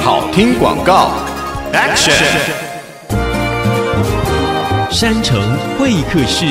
好听广告 ，Action！ 山城会客室。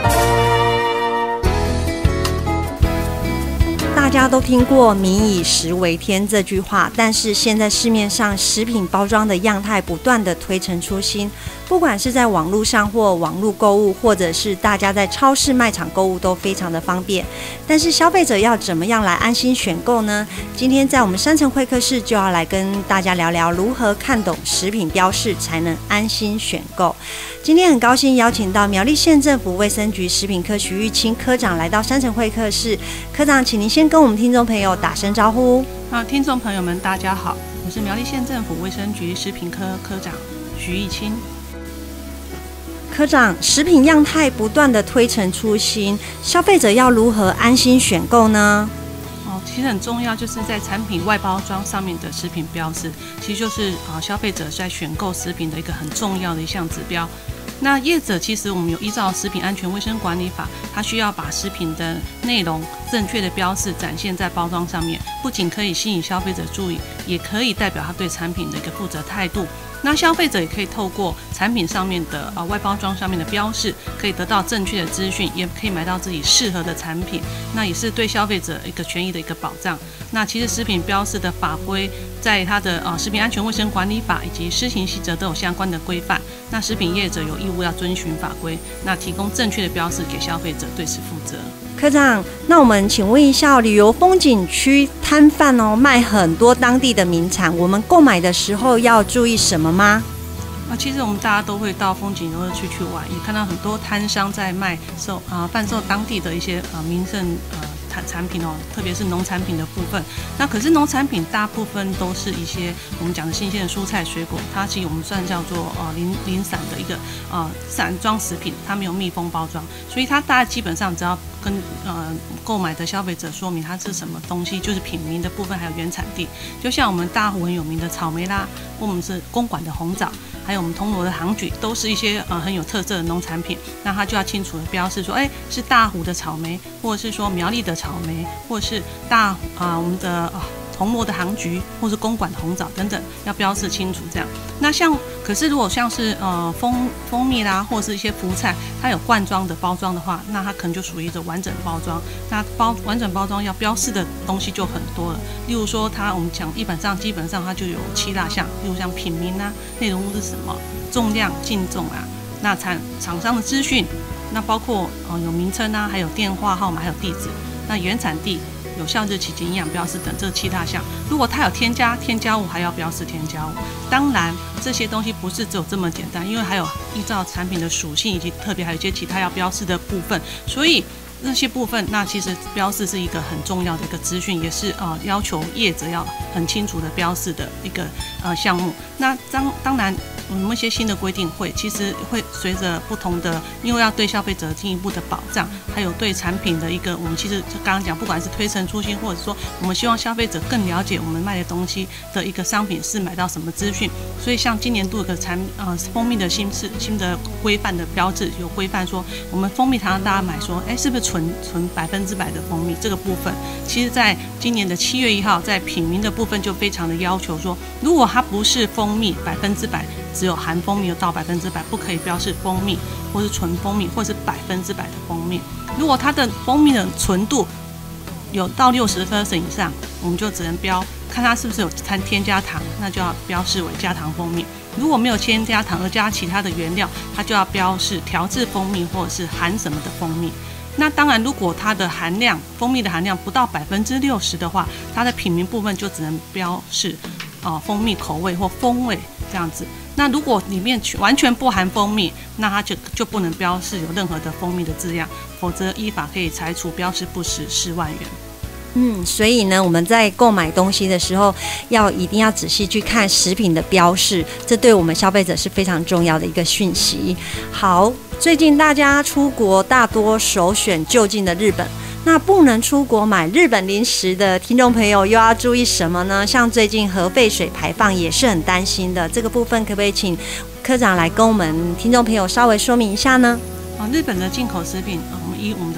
大家都听过"民以食为天"这句话，但是现在市面上食品包装的样态不断的推陈出新，不管是在网络上或网络购物，或者是大家在超市卖场购物都非常的方便。但是消费者要怎么样来安心选购呢？今天在我们山城会客室就要来跟大家聊聊如何看懂食品标示才能安心选购。今天很高兴邀请到苗栗县政府卫生局食品科徐玉清科长来到山城会客室。科长，请您先跟我们听众朋友打声招呼。 听众朋友们大家好，我是苗栗县政府卫生局食品科科长徐玉清。 科长，食品样态不断的推陈出新，消费者要如何安心选购呢？ 其实很重要，就是在产品外包装上面的食品标示，其实就是消费者在选购食品的一个很重要的一项指标。那业者其实我们有依照食品安全卫生管理法，它需要把食品的内容正确的标示展现在包装上面，不仅可以吸引消费者注意，也可以代表他对产品的一个负责态度。那消费者也可以透过产品上面的外包装上面的标示，可以得到正确的资讯，也可以买到自己适合的产品。那也是对消费者一个权益的一个保障。那其实食品标示的法规，在它的食品安全卫生管理法以及施行细则都有相关的规范。那食品业者有义务要遵循法规，那提供正确的标示给消费者，对此负责。 科长，那我们请问一下，旅游风景区摊贩卖很多当地的名产，我们购买的时候要注意什么吗？ 其实我们大家都会到风景游乐区去玩，也看到很多摊商在贩售当地的一些名胜产品特别是农产品的部分。那可是农产品大部分都是一些我们讲的新鲜的蔬菜水果，它其实我们算叫做零散的一个散装食品，它没有密封包装，所以它大家基本上只要跟购买的消费者说明它是什么东西，就是品名的部分还有原产地。就像我们大湖很有名的草莓啦，或我们是公馆的红枣，还有我们铜锣的杭菊，都是一些很有特色的农产品。那它就要清楚的标示说，是大湖的草莓，或者是说苗栗的草莓，或者是我们的铜锣的杭菊，或是公馆的红枣等等，要标示清楚这样。那可是如果像是蜂蜜啦，或者是一些蔬菜，它有罐装的包装的话，那它可能就属于一个完整包装。那完整包装要标示的东西就很多了，例如说我们讲基本上它就有7大项，例如像品名啊、内容物是什么、重量、净重啊，那厂商的资讯，那包括有名称啊，还有电话号码，还有地址，那原产地、有效日期及营养标示等这7大项。如果它有添加物，还要标示添加物。当然这些东西不是只有这么简单，因为还有依照产品的属性以及特别还有一些其他要标示的部分，所以那些部分，那其实标示是一个很重要的一个资讯，也是要求业者要很清楚的标示的一个项目。那当然我们一些新的规定其实会随着不同的，因为要对消费者进一步的保障，还有对产品的一个，我们其实刚刚讲，不管是推陈出新，或者说我们希望消费者更了解我们卖的东西的一个商品是买到什么资讯。所以像今年度的蜂蜜的新的规范的标志，有规范说我们蜂蜜常常大家买说，是不是纯100%的蜂蜜，这个部分其实在今年的7月1号，在品名的部分就非常的要求说，如果它不是蜂蜜100%，只有含蜂蜜有到100%，不可以标示蜂蜜，或是纯蜂蜜，或是100%的蜂蜜。如果它的蜂蜜的纯度有到60%以上，我们就只能看它是不是有添加糖，那就要标示为加糖蜂蜜。如果没有添加糖而加其他的原料，它就要标示调制蜂蜜或者是含什么的蜂蜜。那当然，如果它的蜂蜜的含量不到60%的话，它的品名部分就只能标示蜂蜜口味或风味这样子。那如果里面完全不含蜂蜜，那它就不能标示有任何的蜂蜜的字样，否则依法可以裁处标示不实4万元。 所以呢，我们在购买东西的时候，一定要仔细去看食品的标示，这对我们消费者是非常重要的一个讯息。好，最近大家出国大多首选就近的日本，那不能出国买日本零食的听众朋友又要注意什么呢？像最近核废水排放也是很担心的，这个部分可不可以请科长来跟我们听众朋友稍微说明一下呢？ 日本的进口食品，我们依我们的法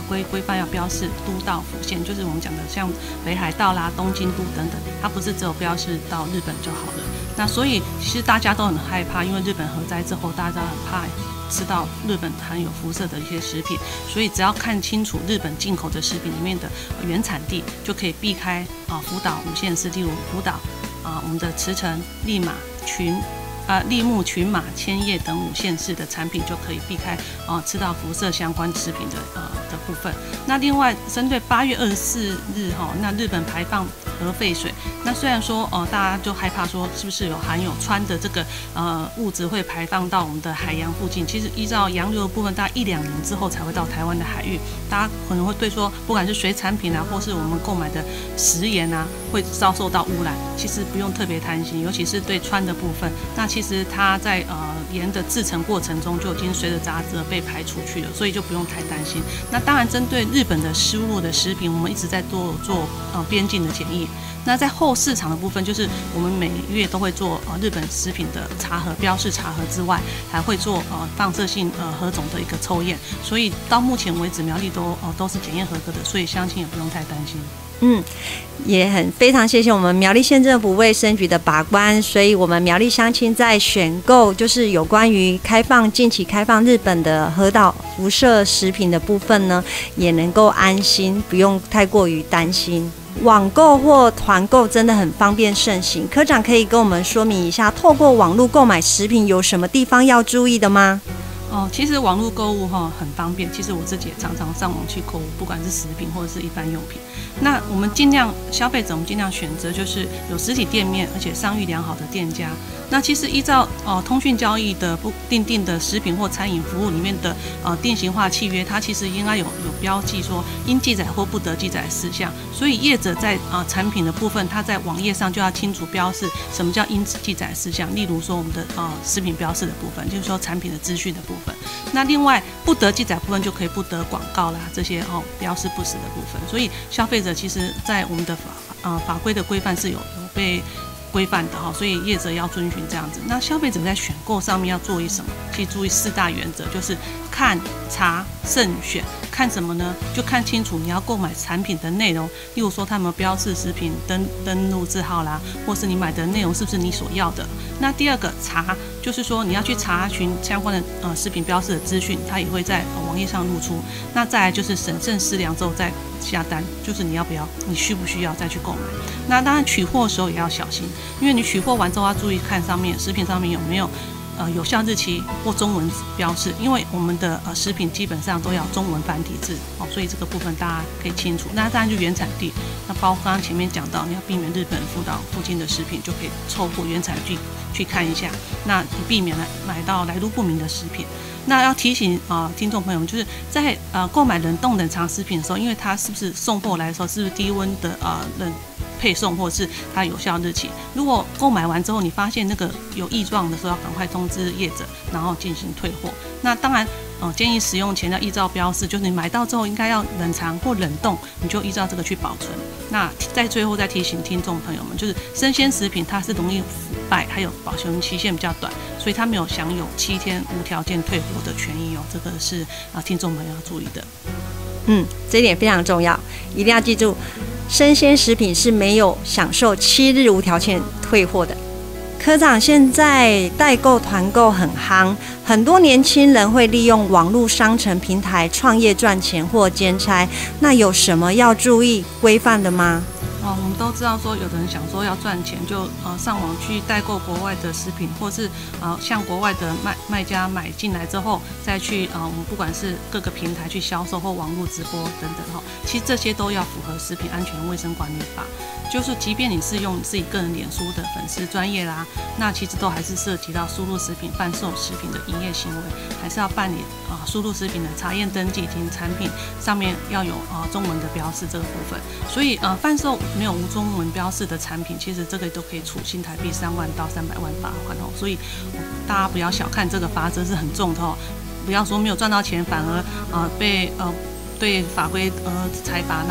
规规范要标示都道府县，就是我们讲的像北海道啦、东京都等等，它不是只有标示到日本就好了。那所以其实大家都很害怕，因为日本核灾之后，大家很怕吃到日本含有辐射的一些食品，所以只要看清楚日本进口的食品里面的原产地，就可以避开福岛5县市，例如福岛我们的茨城、利马、柾木、群马、千叶等5县市的产品就可以避开吃到辐射相关食品的部分。那另外针对8月24日那日本排放核废水，那虽然说大家就害怕说是不是有含有氚的这个物质会排放到我们的海洋附近，其实依照洋流的部分，大概1-2年之后才会到台湾的海域。大家可能会对说，不管是水产品啊，或是我们购买的食盐啊，会遭受到污染，其实不用特别担心，尤其是对氚的部分，那其实它在盐的制成过程中就已经随着杂质被排出去了，所以就不用太担心。那当然，针对日本的输入的食品，我们一直在做边境的检疫。那在后市场的部分，就是我们每月都会做日本食品的查核标示查核之外，还会做放射性核种的一个抽验，所以到目前为止苗栗都是检验合格的，所以乡亲也不用太担心。 也非常谢谢我们苗栗县政府卫生局的把关，所以我们苗栗乡亲在选购就是有关于近期开放日本的核岛辐射食品的部分呢，也能够安心，不用太过于担心。网购或团购真的很方便盛行，科长可以跟我们说明一下，透过网络购买食品有什么地方要注意的吗？ 其实网络购物很方便，其实我自己也常常上网去购物，不管是食品或者是一般用品。那我们尽量消费者，我们尽量选择就是有实体店面，而且商誉良好的店家。那其实依照通讯交易的不订定的食品或餐饮服务里面的定型化契约，它其实应该有标记说应记载或不得记载事项。所以业者在产品的部分，它在网页上就要清楚标示什么叫应记载事项。例如说我们的食品标示的部分，就是说产品的资讯的部分。那另外不得记载部分就可以不得广告啦，这些标示不实的部分。所以消费者其实在我们的法规的规范是有被规范的所以业者要遵循这样子。那消费者在选购上面要注意什么？其实注意4大原则，就是看、查、慎选。看什么呢？就看清楚你要购买产品的内容，例如说他们标示食品登录字号啦，或是你买的内容是不是你所要的。那第二个查，就是说你要去查询相关的食品标示的资讯，它也会在网页上露出。那再来就是审慎思量之后再下单，就是你需不需要再去购买。那当然取货的时候也要小心，因为你取货完之后要注意看上面食品上面有没有有效日期或中文标示，因为我们的食品基本上都要中文繁体字所以这个部分大家可以清楚。那当然就原产地，那包括刚刚前面讲到，你要避免日本福岛附近的食品，就可以透过原产地去看一下，那你避免买到来路不明的食品。那要提醒听众朋友们，就是在购买冷冻冷藏食品的时候，因为它是不是送货来的时候是不是低温的冷配送，或者是它有效日期。如果购买完之后你发现那个有异状的时候，要赶快通知业者，然后进行退货。那当然建议使用前要依照标示，就是你买到之后应该要冷藏或冷冻，你就依照这个去保存。那在最后再提醒听众朋友们，就是生鲜食品它是容易腐败，还有保存期限比较短，所以它没有享有7天无条件退货的权益这个是听众朋友要注意的。 这一点非常重要，一定要记住，生鲜食品是没有享受7日无条件退货的。科长，现在代购团购很夯，很多年轻人会利用网络商城平台创业赚钱或兼差，那有什么要注意规范的吗？ 我们都知道说，有的人想说要赚钱，就上网去代购国外的食品，或是向国外的卖家买进来之后，再去我们不管是各个平台去销售或网络直播等等其实这些都要符合食品安全卫生管理法。就是即便你是用自己个人脸书的粉丝专业啦，那其实都还是涉及到输入食品、贩售食品的营业行为，还是要办理输入食品的查验登记及产品上面要有中文的标示这个部分。所以贩售没有无中文标示的产品，其实这个都可以处新台币3万到300万罚款所以大家不要小看这个罚则是很重的不要说没有赚到钱，反而被对法规裁罚，那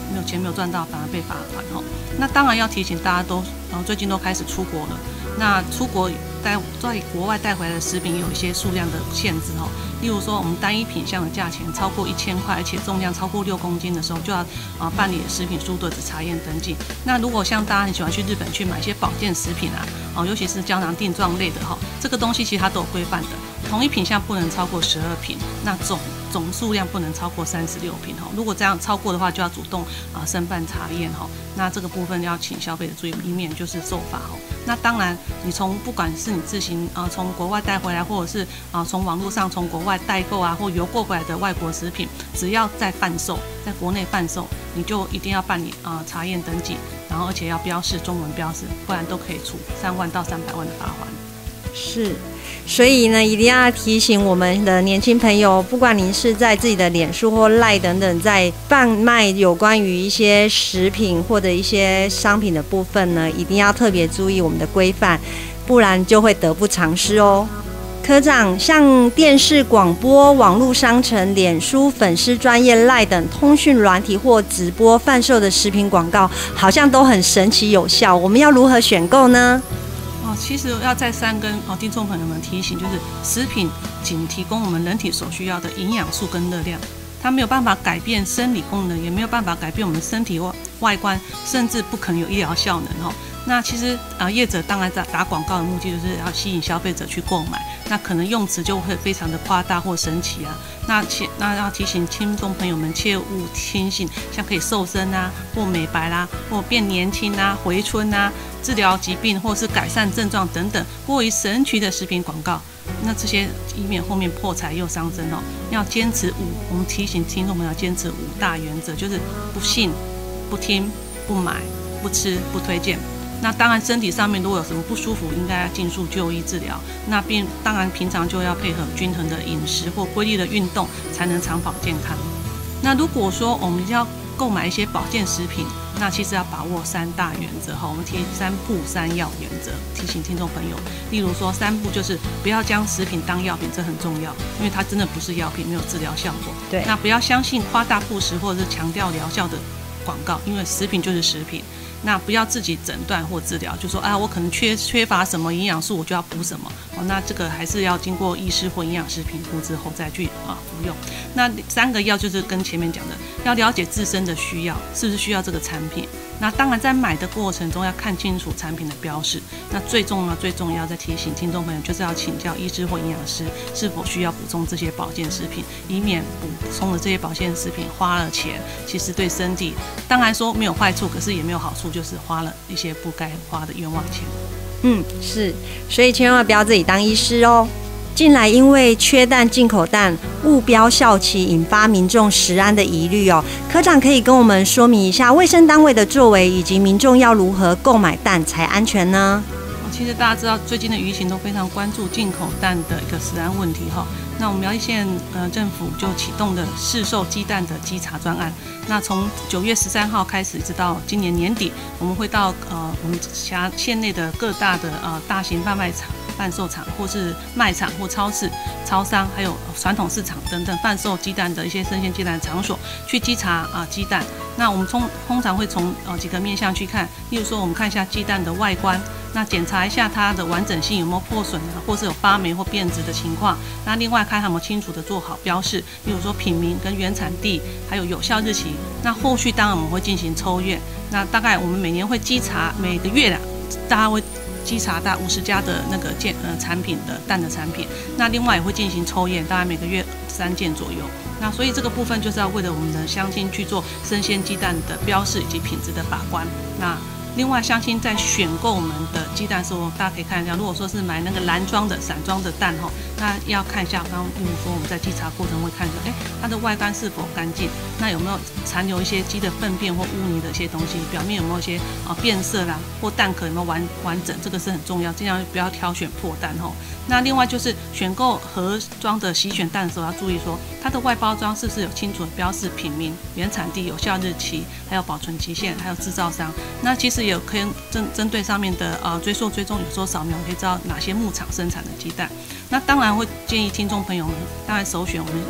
没有钱没有赚到，反而被罚款哦。那当然要提醒大家都，最近都开始出国了。那出国在国外带回来的食品有一些数量的限制哦，例如说我们单一品项的价钱超过1000块，而且重量超过6公斤的时候，就要办理食品输对子查验登记。那如果像大家很喜欢去日本去买一些保健食品啊，尤其是胶囊定状类的哈，这个东西其实它都有规范的，同一品项不能超过12瓶，那总数量不能超过36瓶哈。如果这样超过的话，就要主动申办查验哈。那这个部分要请消费者注意，以免就是受罚哦。那当然，你不管是你自行从国外带回来，或者是从网络上从国外代购或邮购回来的外国食品，只要在国内贩售，你就一定要办理查验登记，然后而且要标示中文标示，不然都可以处3万到300万的罚款。 是，所以呢，一定要提醒我们的年轻朋友，不管您是在自己的脸书或 LINE 等等，在贩卖有关于一些食品或者一些商品的部分呢，一定要特别注意我们的规范，不然就会得不偿失哦。科长，像电视广播、网络商城、脸书粉丝专页 LINE 等通讯软体或直播贩售的食品广告，好像都很神奇有效，我们要如何选购呢？ 其实要再三跟听众朋友们提醒，就是食品仅提供我们人体所需要的营养素跟热量，它没有办法改变生理功能，也没有办法改变我们身体外观，甚至不可能有医疗效能哦。那其实业者当然打广告的目的就是要吸引消费者去购买，那可能用词就会非常的夸大或神奇那要提醒听众朋友们切勿轻信，像可以瘦身或美白或变年轻回春治疗疾病或是改善症状等等过于神奇的食品广告，那这些以免后面破财又伤身哦。要坚持我们提醒听众朋友要坚持5大原则，就是不信、不听、不买、不吃、不推荐。那当然，身体上面如果有什么不舒服，应该尽速就医治疗。那当然平常就要配合均衡的饮食或规律的运动，才能长跑健康。那如果说我们要购买一些保健食品，那其实要把握3大原则哈。我们提3不3要原则，提醒听众朋友。例如说3不就是不要将食品当药品，这很重要，因为它真的不是药品，没有治疗效果。 对。 那不要相信夸大不实或者是强调疗效的广告，因为食品就是食品。那不要自己诊断或治疗，就说我可能缺乏什么营养素，我就要补什么那这个还是要经过医师或营养师评估之后再去服用。那3个要就是跟前面讲的，要了解自身的需要，是不是需要这个产品。那当然在买的过程中要看清楚产品的标示。那最重要再提醒听众朋友，就是要请教医师或营养师是否需要补充这些保健食品，以免补充了这些保健食品花了钱，其实对身体当然说没有坏处，可是也没有好处，就是花了一些不该花的冤枉钱。 是，所以千万不要自己当医师哦。近来因为缺蛋进口蛋误标效期，引发民众食安的疑虑哦。科长可以跟我们说明一下卫生单位的作为，以及民众要如何购买蛋才安全呢？ 其实大家知道，最近的舆情都非常关注进口蛋的一个食安问题哈。那我们苗栗县政府就启动了市售鸡蛋的稽查专案。那从9月13号开始，直到今年年底，我们会到我们县内的各大的大型贩售场或是卖场或超市、超商，还有传统市场等等贩售鸡蛋的一些生鲜鸡蛋场所去稽查鸡蛋。那我们通常会从几个面向去看，例如说我们看一下鸡蛋的外观，那检查一下它的完整性有没有破损或是有发霉或变质的情况。那另外看有没有清楚的做好标示，例如说品名跟原产地，还有有效日期。那后续当然我们会进行抽验，那大概我们每年会稽查，每个月大家会稽查大50家的那个产品的蛋的产品，那另外也会进行抽验，大概每个月3件左右。那所以这个部分就是要为了我们的乡亲去做生鲜鸡蛋的标示以及品质的把关。那另外，乡亲在选购我们的鸡蛋的时候，大家可以看一下，如果说是买那个篮装的、散装的蛋那要看一下，刚刚例如说我们在稽查过程会看一下，它的外观是否干净，那有没有残留一些鸡的粪便或污泥的一些东西，表面有没有一些变色或蛋壳有没有完整，这个是很重要，尽量不要挑选破蛋那另外就是选购盒装的洗选蛋的时候，要注意说它的外包装是不是有清楚的标示品名、原产地、有效日期，还有保存期限，还有制造商。那其实也可以针对上面的追踪，有时候扫描可以知道哪些牧场生产的鸡蛋。那当然会建议听众朋友们，当然首选我们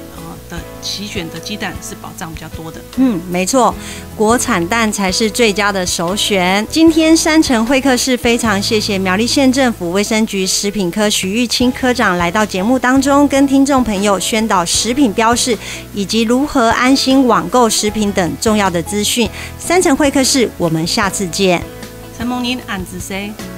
的齐选的鸡蛋是保障比较多的。 没错，国产蛋才是最佳的首选。今天山城会客室非常谢谢苗栗县政府卫生局食品科许玉清科长来到节目当中，跟听众朋友宣导食品标示以及如何安心网购食品等重要的资讯。山城会客室，我们下次见。 陈梦宁，俺子谁？